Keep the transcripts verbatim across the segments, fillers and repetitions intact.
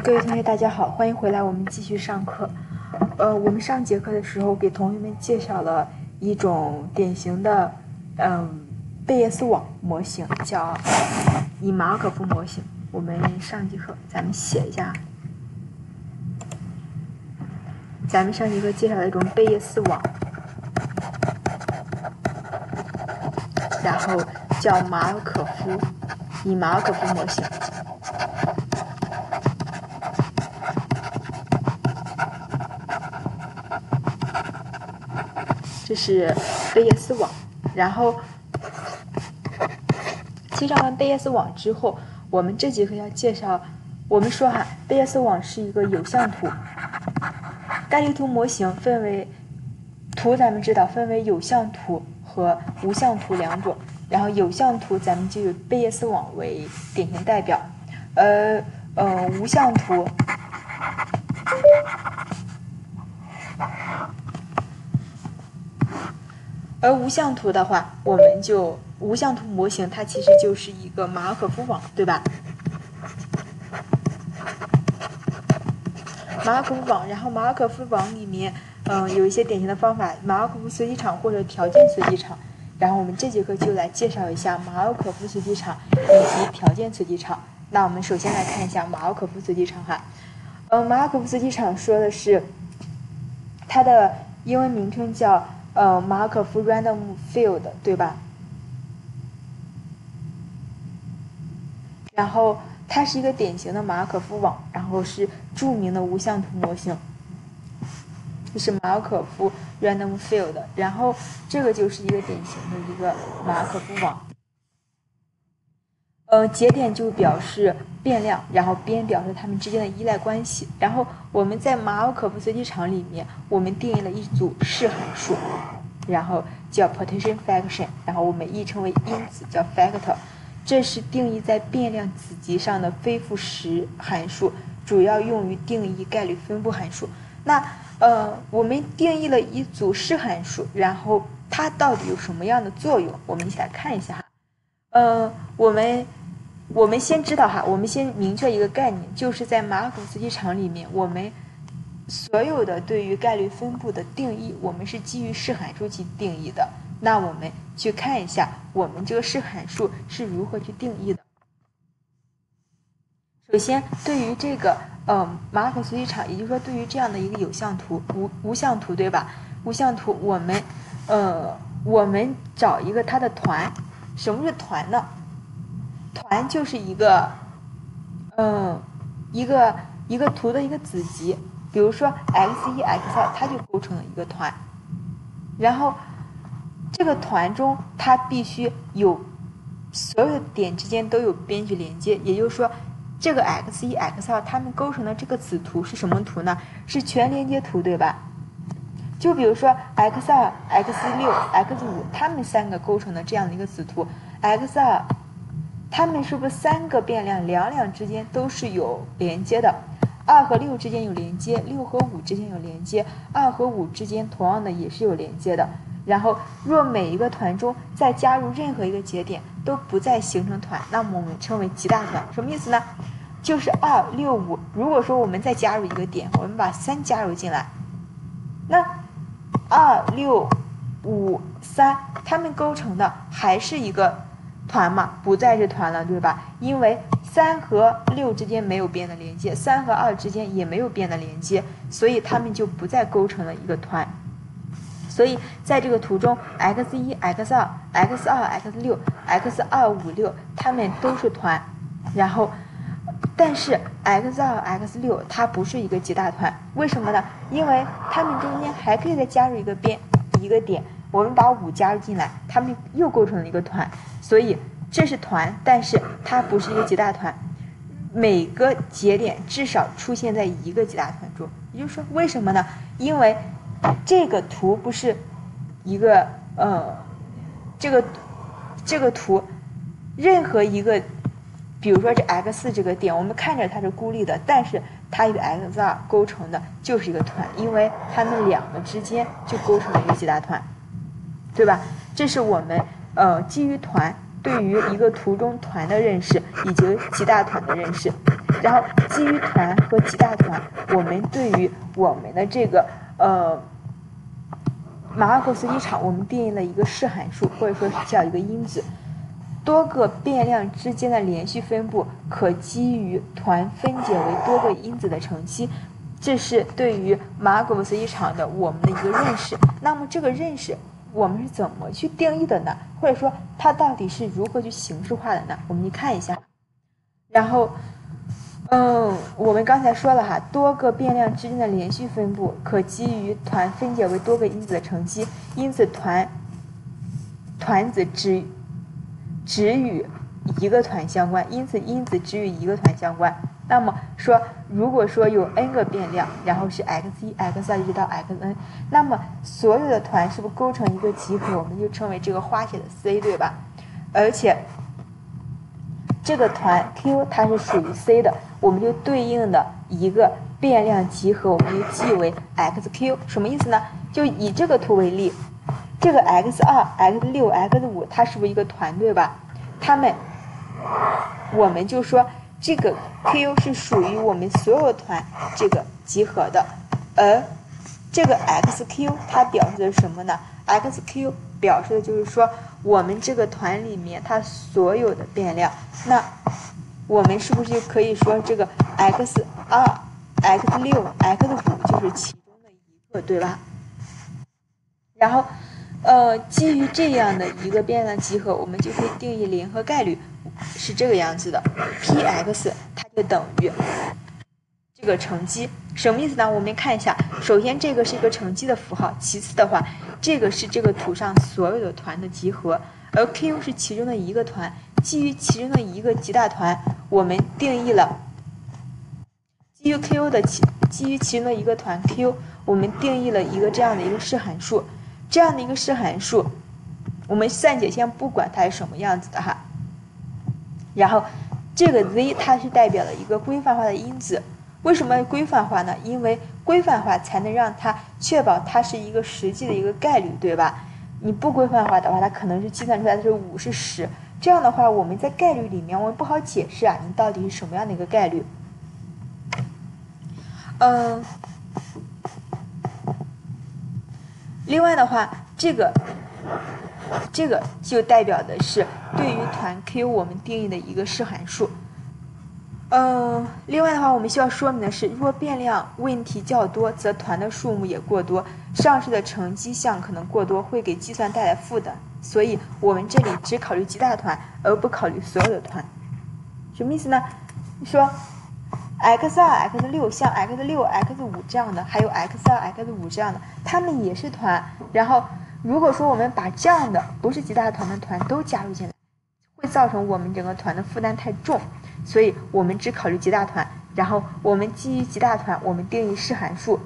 各位同学，大家好，欢迎回来，我们继续上课。呃，我们上节课的时候给同学们介绍了一种典型的，嗯，贝叶斯网模型，叫以马尔可夫模型。我们上节课咱们写一下，咱们上节课介绍了一种贝叶斯网，然后叫马尔可夫，以马尔可夫模型。这是贝叶斯网，然后介绍完贝叶斯网之后，我们这节课要介绍，我们说哈，贝叶斯网是一个有向图，概率图模型分为图，咱们知道分为有向图和无向图两种，然后有向图咱们就以贝叶斯网为典型代表，呃呃无向图。而无向图的话，我们就无向图模型，它其实就是一个马尔可夫网，对吧？马尔可夫网，然后马尔可夫网里面，嗯，有一些典型的方法，马尔可夫随机场或者条件随机场。然后我们这节课就来介绍一下马尔可夫随机场以及条件随机场。那我们首先来看一下马尔可夫随机场哈，嗯，马尔可夫随机场说的是它的英文名称叫。呃，马尔可夫 random field 对吧？然后它是一个典型的马尔可夫网，然后是著名的无向图模型，这是马尔可夫 random field， 然后这个就是一个典型的一个马尔可夫网。呃，节点就表示变量，然后边表示它们之间的依赖关系。然后我们在马尔可夫随机场里面，我们定义了一组式函数，然后叫 partition fraction， 然后我们译称为因子，叫 factor。这是定义在变量子集上的非负实函数，主要用于定义概率分布函数。那呃，我们定义了一组式函数，然后它到底有什么样的作用？我们一起来看一下哈。呃，我们我们先知道哈，我们先明确一个概念，就是在马尔可夫随机场里面，我们所有的对于概率分布的定义，我们是基于式函数去定义的。那我们去看一下，我们这个式函数是如何去定义的。首先，对于这个呃马尔可夫随机场，也就是说，对于这样的一个有向图、无无向图，对吧？无向图，我们呃我们找一个它的团。什么是团呢？团就是一个，嗯，一个一个图的一个子集，比如说 x 一 x 二，它就构成了一个团。然后这个团中，它必须有所有的点之间都有边距连接，也就是说，这个 x 一 x 二它们构成的这个子图是什么图呢？是全连接图，对吧？就比如说 x 二、x 六、x 五，它们三个构成的这样的一个子图 ，x 二，它们是不是三个变量两两之间都是有连接的？二和六之间有连接，六和五之间有连接，二和五之间同样的也是有连接的。然后，若每一个团中再加入任何一个节点都不再形成团，那么我们称为极大团。什么意思呢？就是二、六、五。如果说我们再加入一个点，我们把三加入进来，那二六五三，它们构成的还是一个团嘛？不再是团了，对吧？因为三和六之间没有边的连接，三和二之间也没有边的连接，所以它们就不再构成了一个团。所以在这个图中 ，x 一、x 二、x 二、x 六、x 二五六，它们都是团。然后，但是 x 二、x 六它不是一个极大团，为什么呢？因为它们中间还可以再加入一个边一个点，我们把五加入进来，它们又构成了一个团，所以这是团，但是它不是一个极大团。每个节点至少出现在一个极大团中，也就是说，为什么呢？因为这个图不是一个呃，这个这个图任何一个。比如说这 x 四这个点，我们看着它是孤立的，但是它与 x 二构成的就是一个团，因为它们两个之间就构成了一个极大团，对吧？这是我们呃基于团对于一个图中团的认识以及极大团的认识。 然后基于团和极大团，我们对于我们的这个呃马尔可斯基场，我们定义了一个式函数，或者说是叫一个因子。多个变量之间的连续分布可基于团分解为多个因子的乘积，这是对于马尔可夫斯基场的我们的一个认识。那么这个认识我们是怎么去定义的呢？或者说它到底是如何去形式化的呢？我们去看一下。然后，嗯，我们刚才说了哈，多个变量之间的连续分布可基于团分解为多个因子的乘积，因此团团子只只与一个团相关，因此因子只与一个团相关。那么说，如果说有 n 个变量，然后是 x 一、x 二一直到 xn， 那么所有的团是不是构成一个集合？我们就称为这个花写的 C， 对吧？而且这个团 Q 它是属于 C 的，我们就对应的一个变量集合，我们就记为 X Q。什么意思呢？就以这个图为例，这个 x 二、x 六、x 五，它是不是一个团队吧？它们，我们就说这个 Q 是属于我们所有团这个集合的，而这个 X Q 它表示的是什么呢 ？X Q 表示的就是说我们这个团里面它所有的变量，那我们是不是就可以说这个 x 二、x 六、x 五就是其中的一个，对吧？然后，呃，基于这样的一个变量集合，我们就可以定义联合概率是这个样子的 ，Px 它就等于这个乘积，什么意思呢？我们看一下，首先这个是一个乘积的符号，其次的话，这个是这个图上所有的团的集合，而 Q 是其中的一个团，基于其中的一个极大团，我们定义了基于 Q 的其基于其中的一个团 Q， 我们定义了一个这样的一个式函数，这样的一个式函数，我们暂且先不管它是什么样子的哈，然后这个 z 它是代表了一个规范化的因子。为什么规范化呢？因为规范化才能让它确保它是一个实际的一个概率，对吧？你不规范化的话，它可能是计算出来的是五是十，这样的话我们在概率里面我们不好解释啊，你到底是什么样的一个概率？嗯，另外的话，这个这个就代表的是对于团 Q 我们定义的一个式函数。嗯，另外的话，我们需要说明的是，若变量问题较多，则团的数目也过多，上述的乘积项可能过多，会给计算带来负担。所以我们这里只考虑极大团，而不考虑所有的团。什么意思呢？说 x 二、x 六 像 x 六、x 五这样的，还有 x 二、x 五这样的，它们也是团。然后，如果说我们把这样的不是极大团的团都加入进来，会造成我们整个团的负担太重。所以我们只考虑极大团，然后我们基于极大团，我们定义式函数。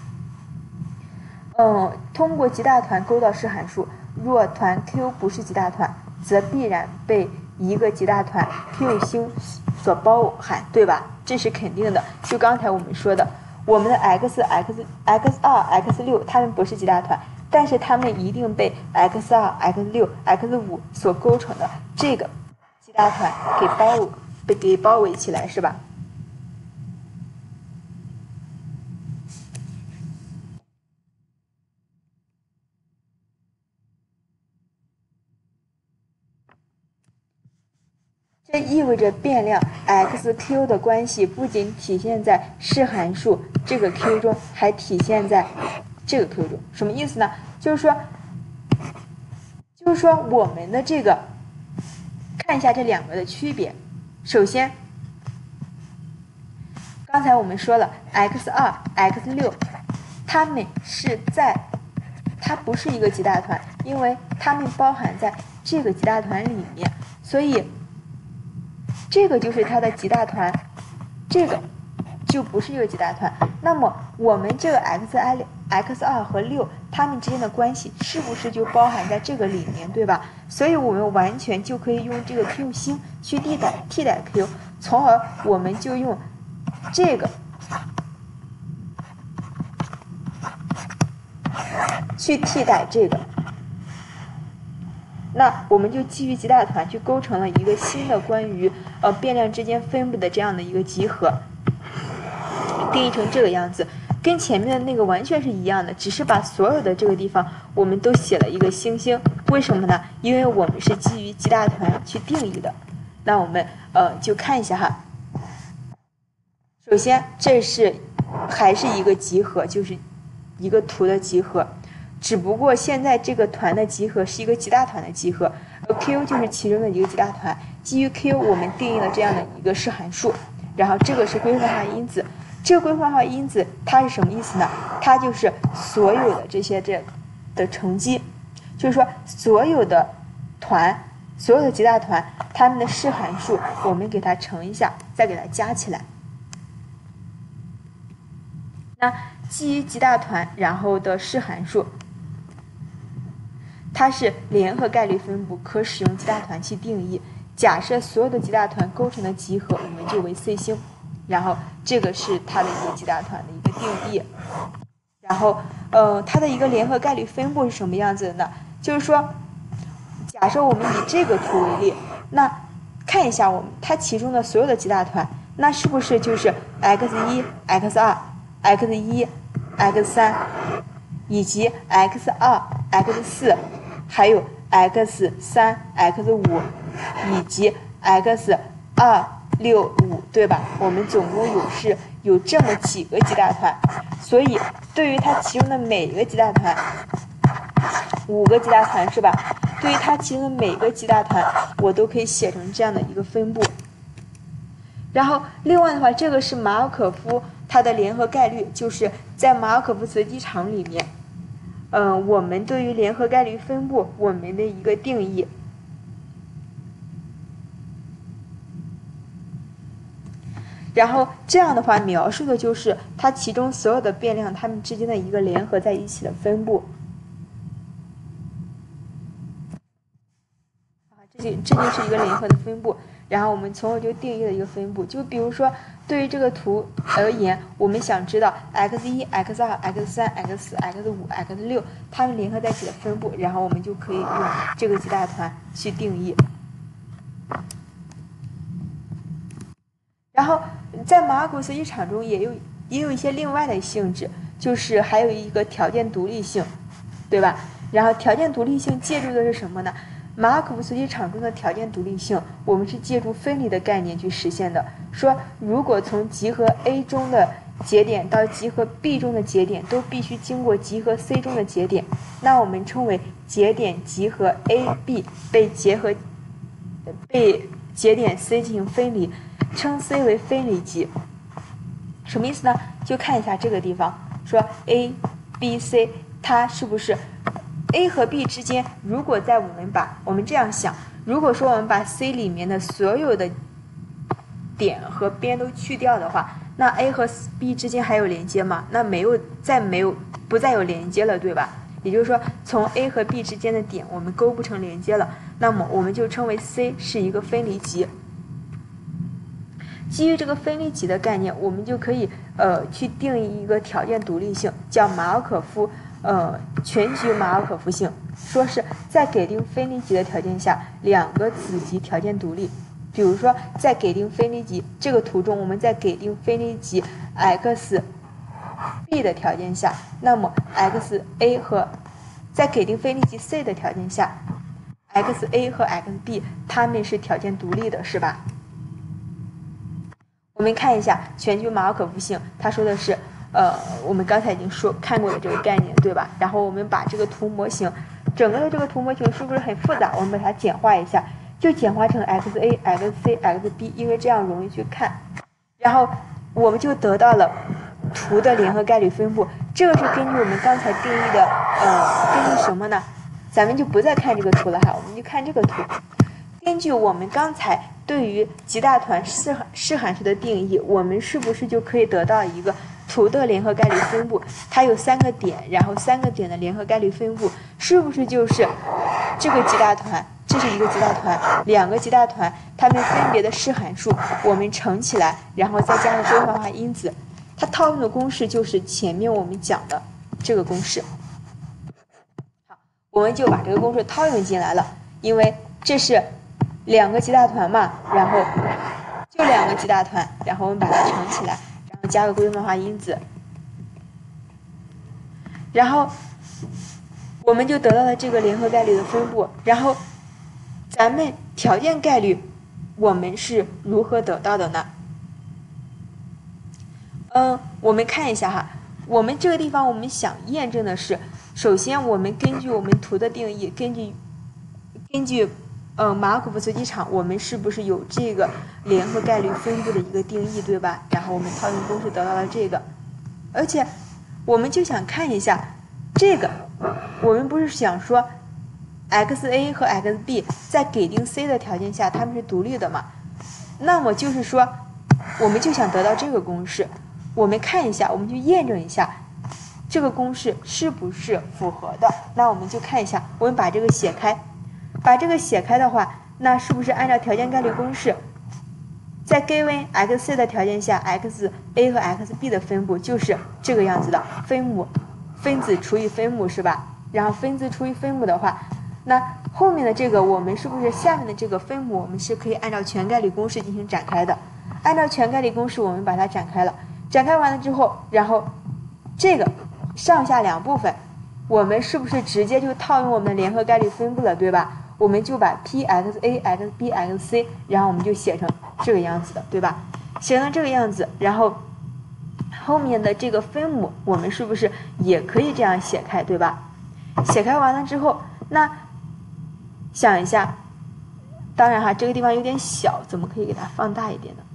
嗯，通过极大团勾到式函数，若团 Q 不是极大团，则必然被一个极大团 Q 星所包含，对吧？这是肯定的。就刚才我们说的，我们的 x、x、x 二、x 六，它们不是极大团，但是它们一定被 x 二、x 六、x 五所构成的这个极大团给包被给包围起来，是吧？这意味着变量 x q 的关系不仅体现在式函数这个 q 中，还体现在这个 q 中。什么意思呢？就是说，就是说我们的这个看一下这两个的区别。首先，刚才我们说了 x 二、x 六，它们是在，它不是一个极大团，因为它们包含在这个极大团里面，所以这个就是它的极大团，这个就不是一个极大团。那么我们这个 x i、x 二和六，它们之间的关系是不是就包含在这个里面，对吧？所以我们完全就可以用这个 q 星去替代替代 q， 从而我们就用这个去替代这个， 那我们就基于极大团去构成了一个新的关于呃变量之间分布的这样的一个集合，定义成这个样子，跟前面的那个完全是一样的，只是把所有的这个地方我们都写了一个星星。为什么呢？因为我们是基于极大团去定义的。那我们呃就看一下哈。首先，这是还是一个集合，就是一个图的集合，只不过现在这个团的集合是一个极大团的集合，而 Q 就是其中的一个极大团。基于 Q， 我们定义了这样的一个式函数，然后这个是规范化因子。这个规范化因子它是什么意思呢？它就是所有的这些这的乘积，就是说所有的团，所有的极大团，它们的式函数我们给它乘一下，再给它加起来。那基于极大团然后的式函数，它是联合概率分布，可使用极大团去定义。假设所有的极大团构成的集合，我们就为 C 星，然后这个是它的一个极大团的一个定义。然后呃，它的一个联合概率分布是什么样子的呢？就是说，假设我们以这个图为例，那看一下我们它其中的所有的极大团，那是不是就是 x 一、x 二、x 一、x 三，以及 x 二、x 四，还有 x 三、x 五，以及 x 二、六、五，对吧？我们总共有是有这么几个极大团，所以对于它其中的每一个极大团，五个极大团是吧？对于它其中的每个极大团，我都可以写成这样的一个分布。然后另外的话，这个是马尔可夫它的联合概率，就是在马尔可夫随机场里面，嗯、呃，我们对于联合概率分布我们的一个定义。然后这样的话，描述的就是它其中所有的变量它们之间的一个联合在一起的分布。啊，这就这就是一个联合的分布。然后我们从而就定义了一个分布。就比如说，对于这个图而言，我们想知道 x 一、x 二、x 三、x 四、x 五、x 六它们联合在一起的分布，然后我们就可以用这个极大团去定义。然后在马尔可夫随机场中也有也有一些另外的性质，就是还有一个条件独立性，对吧？然后条件独立性借助的是什么呢？马尔可夫随机场中的条件独立性，我们是借助分离的概念去实现的。说如果从集合 A 中的节点到集合 B 中的节点都必须经过集合 C 中的节点，那我们称为节点集合 A、B 被结合被节点 C 进行分离，称 C 为分离集。什么意思呢？就看一下这个地方，说 A、B、C 它是不是 A 和 B 之间，如果在我们把我们这样想，如果说我们把 C 里面的所有的点和边都去掉的话，那 A 和 B 之间还有连接吗？那没有，再没有不再有连接了，对吧？也就是说，从 A 和 B 之间的点我们勾不成连接了，那么我们就称为 C 是一个分离集。基于这个分离集的概念，我们就可以呃去定义一个条件独立性，叫马尔可夫呃全局马尔可夫性，说是在给定分离集的条件下，两个子集条件独立。比如说，在给定分离集这个图中，我们在给定分离集 x b 的条件下，那么 x a 和在给定分离集 c 的条件下 ，x a 和 x b 它们是条件独立的，是吧？我们看一下全局马尔可夫性，他说的是，呃，我们刚才已经说看过的这个概念，对吧？然后我们把这个图模型，整个的这个图模型是不是很复杂？我们把它简化一下，就简化成 x a、x c、x b， 因为这样容易去看。然后我们就得到了图的联合概率分布。这个是根据我们刚才定义的，呃，根据什么呢？咱们就不再看这个图了哈，我们就看这个图。根据我们刚才对于极大团式式函数的定义，我们是不是就可以得到一个图的联合概率分布？它有三个点，然后三个点的联合概率分布，是不是就是这个极大团？这是一个极大团，两个极大团，它们分别的式函数，我们乘起来，然后再加上规范化因子。它套用的公式就是前面我们讲的这个公式。好，我们就把这个公式套用进来了。 因为这是两个极大团嘛，然后就两个极大团，然后我们把它乘起来，然后加个规范化因子，然后我们就得到了这个联合概率的分布。然后咱们条件概率我们是如何得到的呢？嗯，我们看一下哈，我们这个地方我们想验证的是，首先我们根据我们图的定义，根据根据呃马尔可夫随机场，我们是不是有这个联合概率分布的一个定义，对吧？然后我们套用公式得到了这个，而且我们就想看一下这个，我们不是想说 X A 和 X B 在给定 C 的条件下它们是独立的嘛？那么就是说，我们就想得到这个公式。我们看一下，我们去验证一下这个公式是不是符合的。那我们就看一下，我们把这个写开，把这个写开的话，那是不是按照条件概率公式，在 given X C 的条件下 ，X A 和 X B 的分布就是这个样子的，分母分子除以分母是吧？然后分子除以分母的话，那后面的这个我们是不是下面的这个分母我们是可以按照全概率公式进行展开的？按照全概率公式我们把它展开了。展开完了之后，然后这个上下两部分，我们是不是直接就套用我们的联合概率分布了，对吧？我们就把 P X A X B X C， 然后我们就写成这个样子的，对吧？写成这个样子，然后后面的这个分母，我们是不是也可以这样写开，对吧？写开完了之后，那想一下，当然哈，这个地方有点小，怎么可以给它放大一点呢？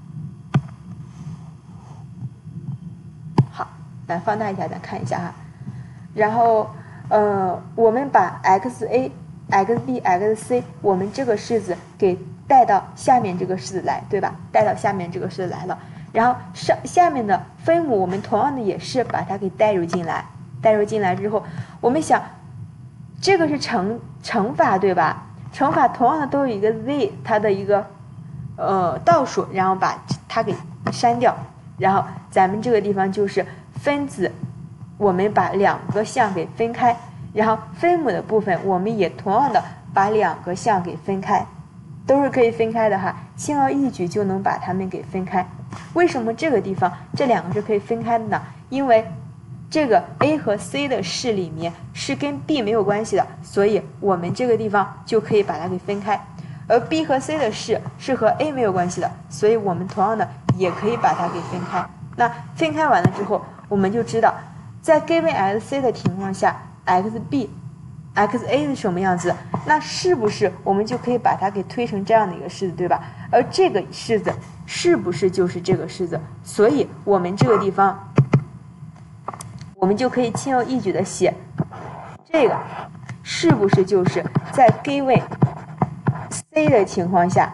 来放大一下，咱看一下哈。然后，呃，我们把 X A、X B、X C 我们这个式子给带到下面这个式子来，对吧？带到下面这个式子来了。然后上下面的分母，我们同样的也是把它给带入进来。带入进来之后，我们想，这个是乘乘法，对吧？乘法同样的都有一个 z 它的一个呃倒数，然后把它给删掉。然后咱们这个地方就是分子，我们把两个项给分开，然后分母的部分我们也同样的把两个项给分开，都是可以分开的哈，轻而易举就能把它们给分开。为什么这个地方这两个是可以分开的呢？因为这个 A 和 C 的式里面是跟 B 没有关系的，所以我们这个地方就可以把它给分开。而 B 和 C 的式是和 A 没有关系的，所以我们同样的也可以把它给分开。那分开完了之后，我们就知道，在 given X C 的情况下 ，X B、X A 是什么样子？那是不是我们就可以把它给推成这样的一个式子，对吧？而这个式子是不是就是这个式子？所以我们这个地方，我们就可以轻而易举的写，这个是不是就是在 given C 的情况下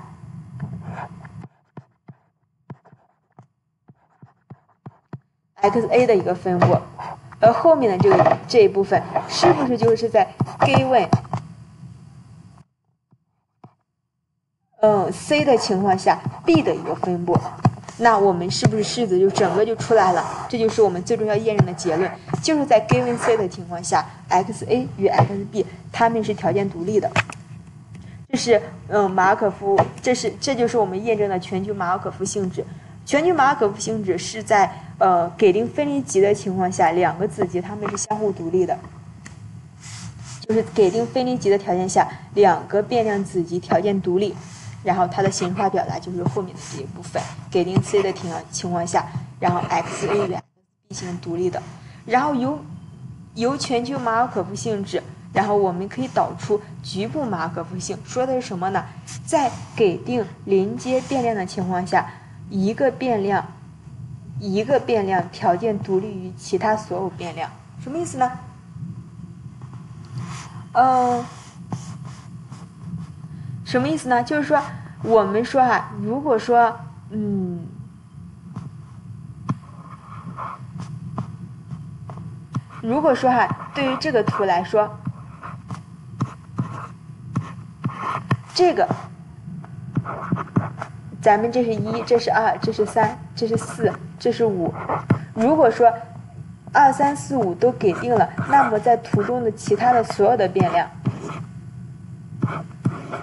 ，X A 的一个分布，而后面的这个这一部分是不是就是在 given 嗯 C 的情况下 B 的一个分布？那我们是不是式子就整个就出来了？这就是我们最终要验证的结论，就是在 given C 的情况下 ，X A 与 X B 它们是条件独立的。这是嗯马尔可夫，这是这就是我们验证的全局马尔可夫性质。全局马尔可夫性质是在呃给定分离集的情况下，两个子集它们是相互独立的。就是给定分离集的条件下，两个变量子集条件独立，然后它的形式化表达就是后面的这一部分。给定 C 的情情况下，然后 X A 与 X B 形独立的，然后由由全局马尔可夫性质。然后我们可以导出局部马尔可夫性，说的是什么呢？在给定临接变量的情况下，一个变量一个变量条件独立于其他所有变量，什么意思呢？嗯，什么意思呢？就是说我们说啊，如果说嗯。如果说哈，对于这个图来说，这个咱们这是一，这是二，这是三，这是四，这是五。如果说二三四五都给定了，那么在图中的其他的所有的变量，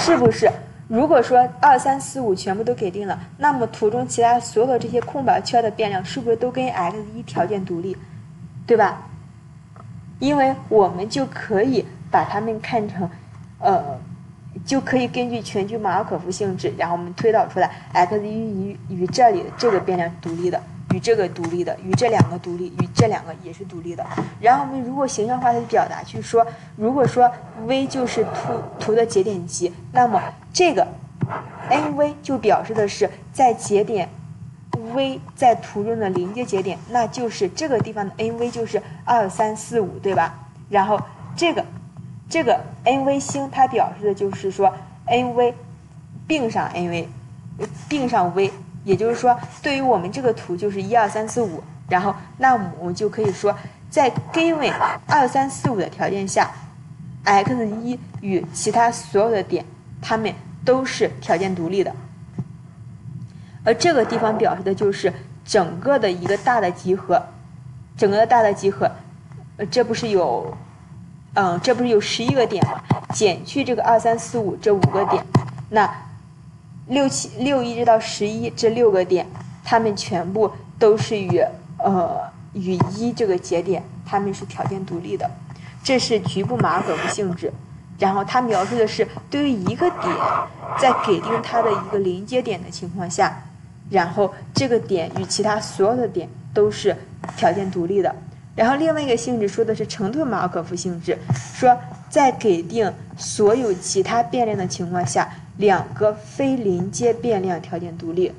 是不是？如果说二三四五全部都给定了，那么图中其他所有的这些空白圈的变量是不是都跟 x 一条件独立，对吧？因为我们就可以把它们看成，呃，就可以根据全局马尔可夫性质，然后我们推导出来 x 一与与这里的这个变量是独立的，与这个独立的，与这两个独立，与这两个也是独立的。然后我们如果形象化的表达去说，如果说 v 就是图图的节点集，那么这个 nv 就表示的是在节点 v 在图中的临接节点，那就是这个地方的 nv 就是二三四五，对吧？然后这个这个 nv 星它表示的就是说 nv 并上 nv 并上 v， 也就是说对于我们这个图就是一二三四五，然后那么我们就可以说在 given 二三四五的条件下 x 一与其他所有的点它们都是条件独立的。而这个地方表示的就是整个的一个大的集合，整个的大的集合，呃，这不是有，嗯，这不是有十一个点吗？减去这个二三四五这五个点，那六七六一直到十一这六个点，它们全部都是与呃与一这个节点，它们是条件独立的，这是局部马尔可夫性质。然后它描述的是对于一个点，在给定它的一个临接点的情况下，然后这个点与其他所有的点都是条件独立的。然后另外一个性质说的是成对马尔可夫性质，说在给定所有其他变量的情况下，两个非临接变量条件独立。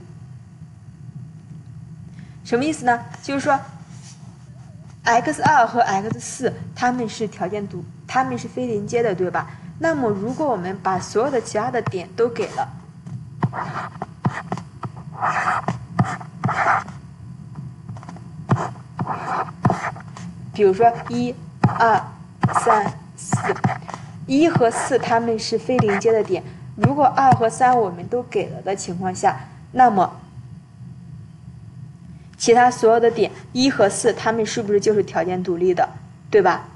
什么意思呢？就是说 x 二 和 x 四 它们是条件独，它们是非临接的，对吧？那么如果我们把所有的其他的点都给了，比如说一、二、三、四，一和四它们是非临接的点。如果二和三我们都给了的情况下，那么其他所有的点一和四它们是不是就是条件独立的，对吧？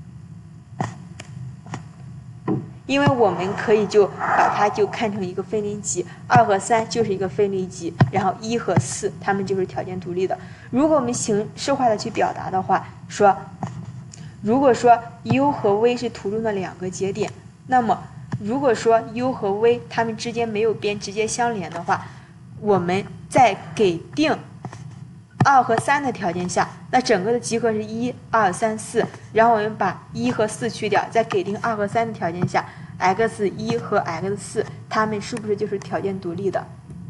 因为我们可以就把它就看成一个分离集，二和三就是一个分离集，然后一和四它们就是条件独立的。如果我们形式化的去表达的话，说如果说 u 和 v 是图中的两个节点，那么如果说 u 和 v 它们之间没有边直接相连的话，我们在给定二和三的条件下，那整个的集合是一、二、三、四，然后我们把一和四去掉，在给定二和三的条件下 ，x 一 和 x 四 它们是不是就是条件独立的？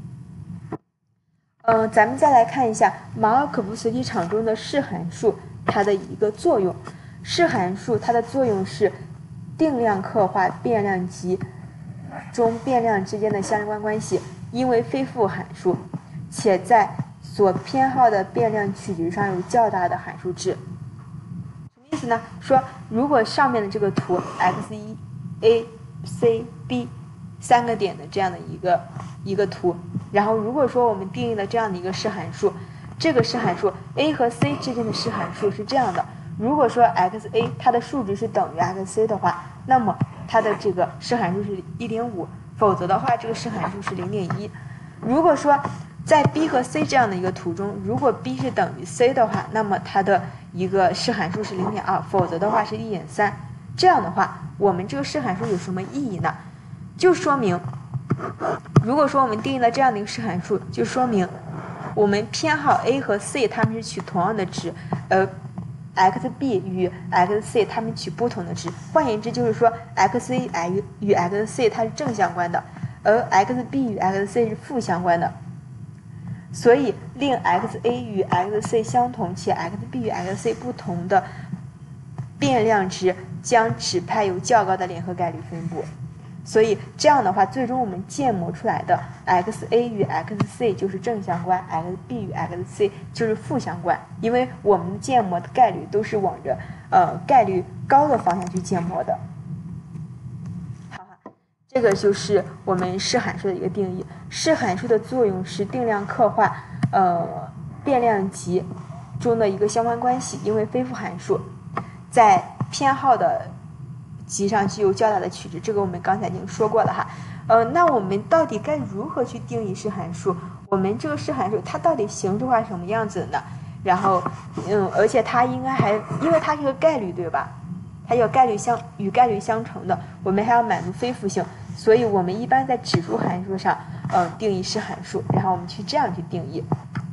嗯、呃，咱们再来看一下马尔可夫随机场中的式函数它的一个作用。式函数它的作用是定量刻画变量集中变量之间的相关关系，因为非负函数，且在所偏好的变量取值上有较大的函数值。什么意思呢？说如果上面的这个图 x 一 a c b 三个点的这样的一个一个图，然后如果说我们定义了这样的一个式函数，这个式函数 a 和 c 之间的式函数是这样的，如果说 xa 它的数值是等于 xc 的话，那么它的这个式函数是 一点五， 否则的话这个式函数是 零点一。 如果说在 b 和 c 这样的一个图中，如果 b 是等于 c 的话，那么它的一个式函数是 零点二， 否则的话是 一点三。 这样的话我们这个式函数有什么意义呢？就说明如果说我们定义了这样的一个式函数，就说明我们偏好 a 和 c 它们是取同样的值，而 xb 与 xc 它们取不同的值。换言之就是说 xa 与 xc 它是正相关的，而 xb 与 xc 是负相关的，所以令 xa 与 xc 相同且 xb 与 xc 不同的变量值将指派有较高的联合概率分布。所以这样的话，最终我们建模出来的 xa 与 xc 就是正相关， xb 与 xc 就是负相关，因为我们建模的概率都是往着呃概率高的方向去建模的。好，这个就是我们式函数的一个定义。式函数的作用是定量刻画呃变量集中的一个相关关系，因为非负函数在偏好的极上具有较大的取值，这个我们刚才已经说过了哈。呃，那我们到底该如何去定义示函数？我们这个示函数它到底形式化什么样子呢？然后，嗯，而且它应该还，因为它是个概率，对吧？它有概率相与概率相乘的，我们还要满足非负性，所以我们一般在指数函数上，嗯、呃，定义示函数，然后我们去这样去定义。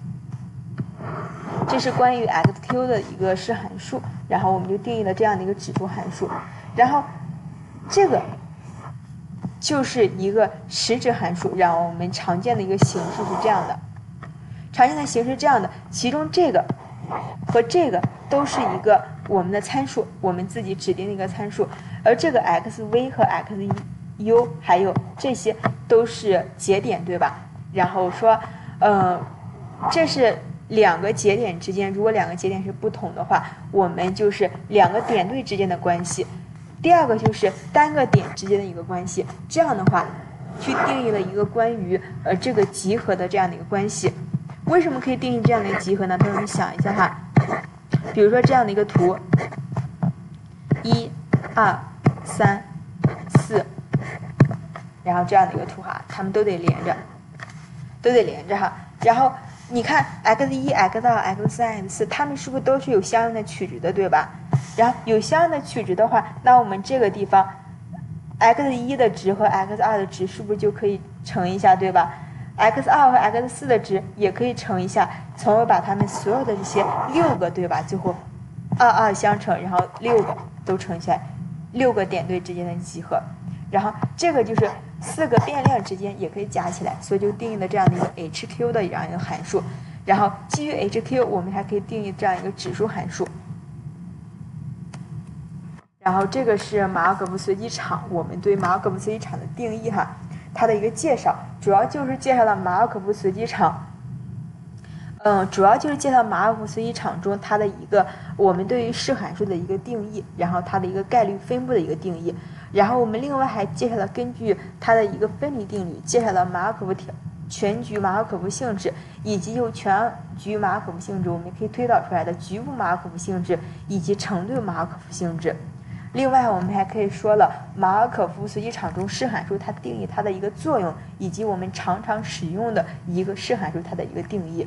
这是关于 X Q 的一个示函数，然后我们就定义了这样的一个指数函数，然后这个就是一个实质函数，然后我们常见的一个形式是这样的，常见的形式这样的，其中这个和这个都是一个我们的参数，我们自己指定的一个参数，而这个 xv 和 xu 还有这些都是节点，对吧？然后说，呃，这是两个节点之间，如果两个节点是不同的话，我们就是两个点对之间的关系。第二个就是单个点之间的一个关系，这样的话，去定义了一个关于呃这个集合的这样的一个关系。为什么可以定义这样的一个集合呢？同学们想一下哈，比如说这样的一个图，一、二、三、四，然后这样的一个图哈，它们都得连着，都得连着哈。然后你看 x 一、x 二、x 三、x 四，它们是不是都是有相应的取值的，对吧？然后有相应的取值的话，那我们这个地方 x 一 的值和 x 二 的值是不是就可以乘一下，对吧？ x 二 和 x 四 的值也可以乘一下，从而把它们所有的这些六个，对吧？最后二二相乘，然后六个都乘起来，六个点对之间的集合。然后这个就是四个变量之间也可以加起来，所以就定义了这样的一个 H Q 的这样一个函数。然后基于 H Q， 我们还可以定义这样一个指数函数。然后这个是马尔可夫随机场，我们对马尔可夫随机场的定义哈，它的一个介绍，主要就是介绍了马尔可夫随机场。嗯，主要就是介绍马尔可夫随机场中它的一个我们对于示函数的一个定义，然后它的一个概率分布的一个定义。然后我们另外还介绍了根据它的一个分离定律，介绍了马尔可夫条全局马尔可夫性质，以及由全局马尔可夫性质我们可以推导出来的局部马尔可夫性质以及成对马尔可夫性质。另外我们还可以说了马尔可夫随机场中示函数它定义它的一个作用，以及我们常常使用的一个示函数它的一个定义。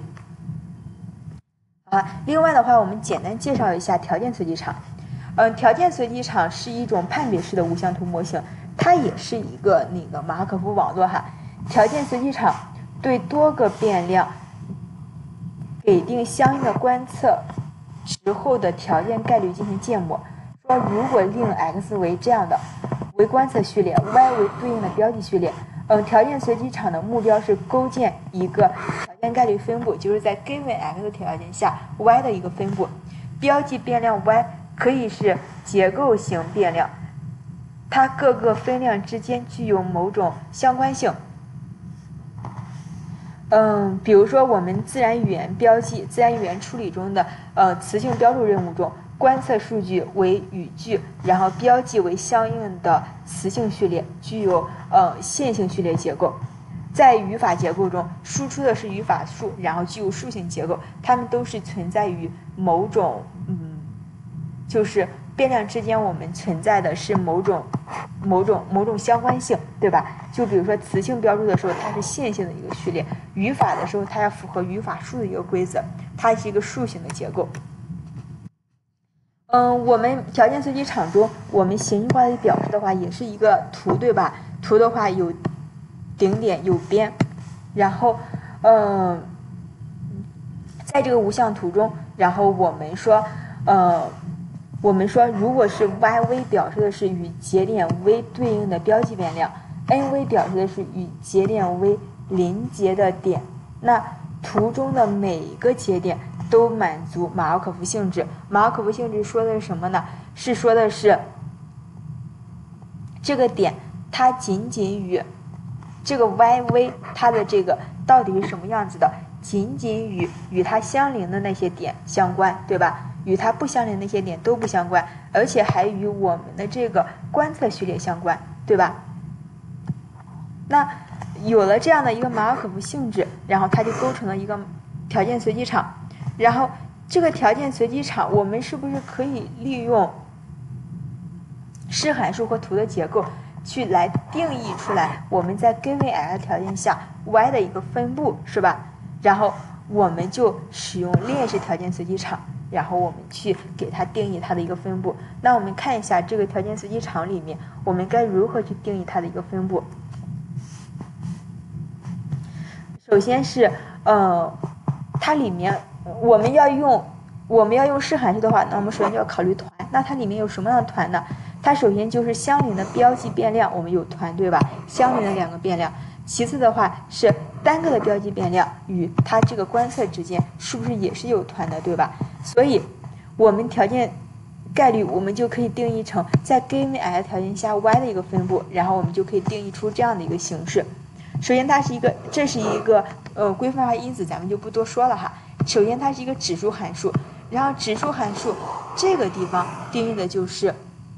啊，另外的话我们简单介绍一下条件随机场。嗯，条件随机场是一种判别式的无相图模型，它也是一个那个马尔可夫网络哈。条件随机场对多个变量给定相应的观测值后的条件概率进行建模。说如果令 x 为这样的为观测序列 ，y 为对应的标记序列，嗯，条件随机场的目标是构建一个条件概率分布，就是在 given x 的条件下 y 的一个分布。标记变量 y 可以是结构型变量，它各个分量之间具有某种相关性。嗯，比如说我们自然语言标记、自然语言处理中的呃词性标注任务中，观测数据为语句，然后标记为相应的词性序列，具有呃线性序列结构。在语法结构中，输出的是语法树，然后具有树形结构，它们都是存在于某种嗯，就是变量之间我们存在的是某种某种某种相关性，对吧？就比如说词性标注的时候，它是线性的一个序列；语法的时候，它要符合语法树的一个规则，它是一个树形的结构。嗯，我们条件随机场中，我们形式化的表示的话，也是一个图，对吧？图的话有顶点有边，然后，嗯，在这个无相图中，然后我们说，呃，我们说，如果是 yv 表示的是与节点 v 对应的标记变量 ，nv 表示的是与节点 v 邻接的点，那图中的每一个节点都满足马尔可夫性质。马尔可夫性质说的是什么呢？是说的是这个点它仅仅与这个 yv 它的这个到底是什么样子的，仅仅与与它相邻的那些点相关，对吧？与它不相邻的那些点都不相关，而且还与我们的这个观测序列相关，对吧？那有了这样的一个马尔可夫性质，然后它就构成了一个条件随机场。然后这个条件随机场，我们是不是可以利用式函数和图的结构去来定义出来我们在 given x 条件下 y 的一个分布，是吧？然后我们就使用链式条件随机场，然后我们去给它定义它的一个分布。那我们看一下这个条件随机场里面，我们该如何去定义它的一个分布。首先是呃，它里面我们要用我们要用式函数的话，那我们首先就要考虑团。那它里面有什么样的团呢？它首先就是相邻的标记变量，我们有团，对吧？相邻的两个变量。其次的话是单个的标记变量与它这个观测之间是不是也是有团的，对吧？所以我们条件概率我们就可以定义成在 given x 条件下 y 的一个分布，然后我们就可以定义出这样的一个形式。首先它是一个，这是一个呃规范化因子，咱们就不多说了哈。首先它是一个指数函数，然后指数函数这个地方定义的就是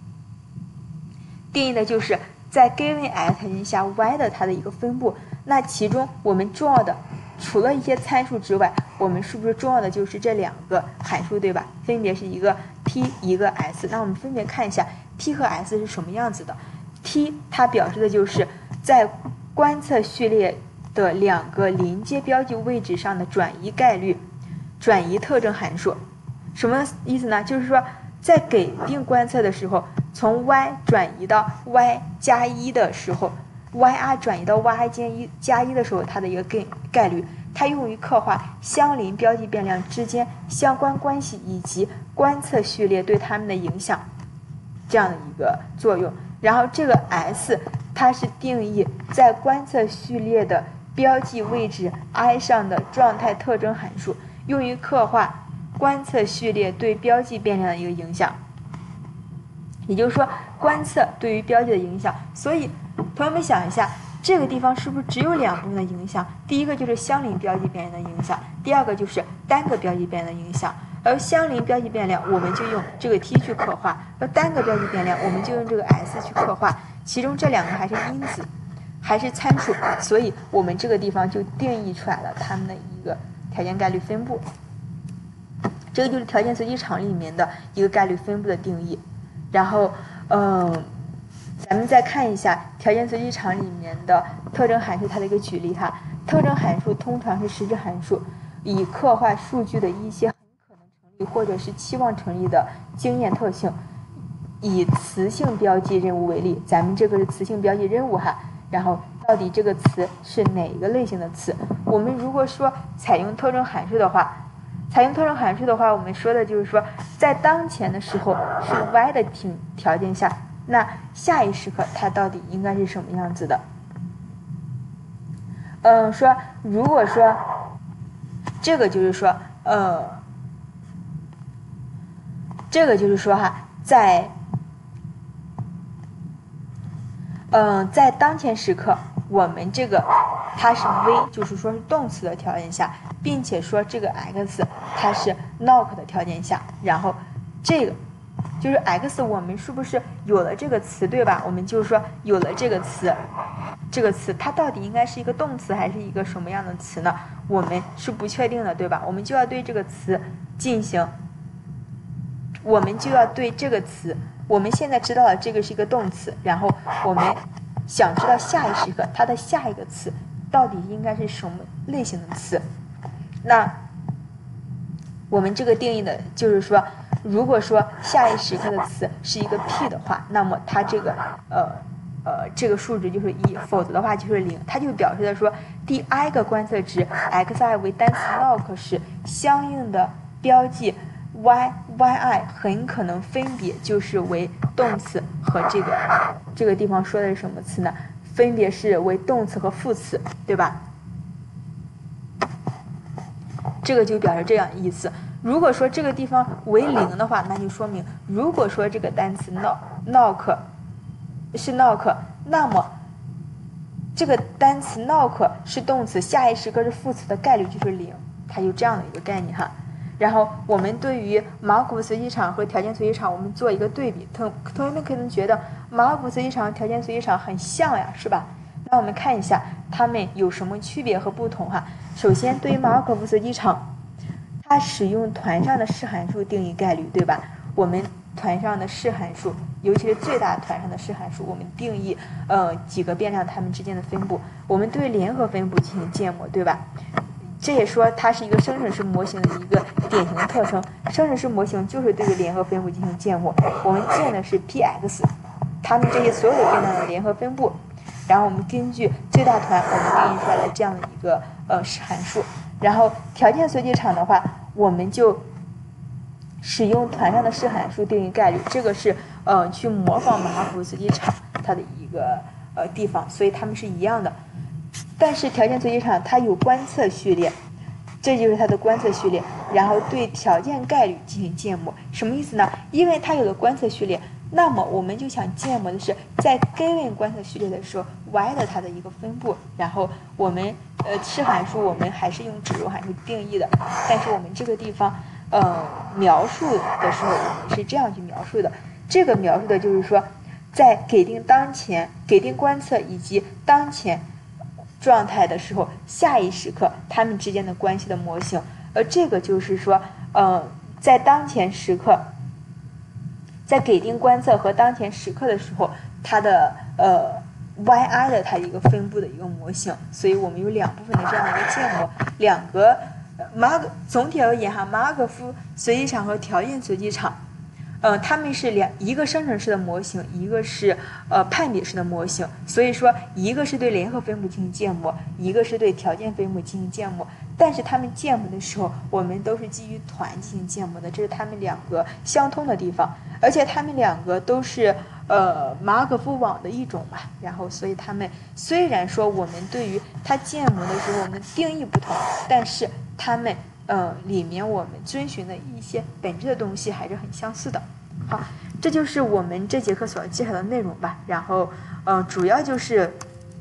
定义的就是在 given x 条件下 y 的它的一个分布。那其中我们重要的除了一些参数之外，我们是不是重要的就是这两个函数，对吧？分别是一个 t 一个 s。那我们分别看一下 t 和 s 是什么样子的。t 它表示的就是在观测序列的两个临接标记位置上的转移概率，转移特征函数。什么意思呢？就是说在给定观测的时候，从 y 转移到 y 加一的时候 ，yr 转移到 y 加一加一的时候，它的一个概概率，它用于刻画相邻标记变量之间相关关系以及观测序列对它们的影响这样的一个作用。然后这个 s 它是定义在观测序列的标记位置 i 上的状态特征函数，用于刻画观测序列对标记变量的一个影响。也就是说，观测对于标记的影响。所以同学们想一下，这个地方是不是只有两部分的影响？第一个就是相邻标记变量的影响，第二个就是单个标记变量的影响。而相邻标记变量我们就用这个 t 去刻画，而单个标记变量我们就用这个 s 去刻画，其中这两个还是因子，还是参数，所以我们这个地方就定义出来了它们的一个条件概率分布。这个就是条件随机场里面的一个概率分布的定义。然后嗯，咱们再看一下条件随机场里面的特征函数它的一个举例哈。特征函数通常是实质函数，以刻画数据的一些或者是期望成立的经验特性。以词性标记任务为例，咱们这个是词性标记任务哈，然后到底这个词是哪一个类型的词？我们如果说采用特征函数的话，采用特征函数的话，我们说的就是说，在当前的时候是 y 的条件下，那下一时刻它到底应该是什么样子的？嗯，说如果说这个就是说，呃。这个就是说哈，在嗯、呃，在当前时刻，我们这个它是 v， 就是说是动词的条件下，并且说这个 x 它是 not 的条件下，然后这个就是 x 我们是不是有了这个词，对吧？我们就是说有了这个词，这个词它到底应该是一个动词还是一个什么样的词呢？我们是不确定的，对吧？我们就要对这个词进行。我们就要对这个词，我们现在知道了这个是一个动词，然后我们想知道下一时刻它的下一个词到底应该是什么类型的词。那我们这个定义的就是说，如果说下一时刻的词是一个 p 的话，那么它这个呃呃这个数值就是一，否则的话就是零。它就表示的说，第 i 个观测值 xi 为单词 log 时，相应的标记y yi 很可能分别就是为动词和这个这个地方说的是什么词呢？分别是为动词和副词，对吧？这个就表示这样意思。如果说这个地方为零的话，那就说明如果说这个单词 knock 是 knock， 那么这个单词 knock 是动词，下一时刻是副词的概率就是零，它就这样的一个概念哈。然后我们对于马尔可夫随机场和条件随机场，我们做一个对比。同同学们可能觉得马尔可夫随机场和条件随机场很像呀，是吧？那我们看一下它们有什么区别和不同哈。首先，对于马尔可夫随机场，它使用团上的式函数定义概率，对吧？我们团上的式函数尤其是最大团上的式函数，我们定义呃几个变量它们之间的分布，我们对联合分布进行建模，对吧？这也说它是一个生成式模型的一个典型的特征。生成式模型就是对于联合分布进行建模，我们建的是 P X， 它们这些所有的变量的联合分布，然后我们根据最大团我们定义出来的这样的一个呃式函数。然后条件随机场的话，我们就使用团上的式函数定义概率，这个是呃去模仿马哈弗随机场它的一个呃地方，所以它们是一样的。但是条件随机场它有观测序列，这就是它的观测序列，然后对条件概率进行建模。什么意思呢？因为它有了观测序列，那么我们就想建模的是在 given 观测序列的时候 y 的它的一个分布，然后我们呃式函数我们还是用指容函数定义的，但是我们这个地方呃描述的时候我们是这样去描述的，这个描述的就是说在给定当前、给定观测以及当前状态的时候，下一时刻它们之间的关系的模型，而这个就是说，呃，在当前时刻，在给定观测和当前时刻的时候，它的呃 yi 的它一个分布的一个模型，所以我们有两部分的这样的一个建模，两个马可总体而言哈，马尔可夫随机场和条件随机场。呃，它们是两一个生成式的模型，一个是呃判别式的模型，所以说一个是对联合分布进行建模，一个是对条件分布进行建模。但是它们建模的时候，我们都是基于团进行建模的，这是它们两个相通的地方，而且它们两个都是呃马尔可夫网的一种嘛。然后，所以它们虽然说我们对于它建模的时候我们定义不同，但是它们呃里面我们遵循的一些本质的东西还是很相似的。好，这就是我们这节课所要介绍的内容吧。然后，呃，主要就是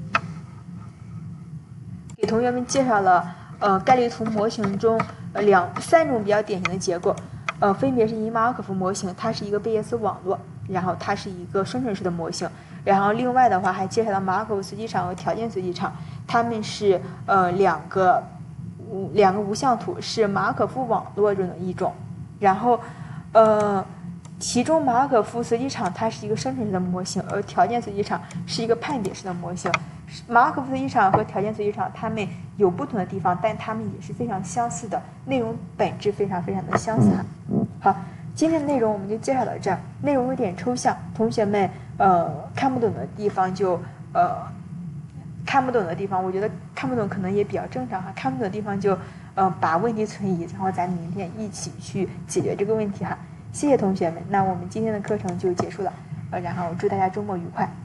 给同学们介绍了呃概率图模型中呃两三种比较典型的结构，呃，分别是以马尔可夫模型，它是一个贝叶斯网络，然后它是一个生成式的模型。然后另外的话还介绍了马尔可夫随机场和条件随机场，它们是呃两个无两个无相图，是马尔可夫网络中的一种。然后，呃。其中马尔可夫随机场它是一个生成式的模型，而条件随机场是一个判别式的模型。马尔可夫随机场和条件随机场它们有不同的地方，但它们也是非常相似的，内容本质非常非常的相似。好，今天的内容我们就介绍到这儿，内容有点抽象，同学们呃看不懂的地方就呃看不懂的地方，我觉得看不懂可能也比较正常哈，看不懂的地方就呃把问题存疑，然后咱明天一起去解决这个问题哈。谢谢同学们，那我们今天的课程就结束了，呃，然后祝大家周末愉快。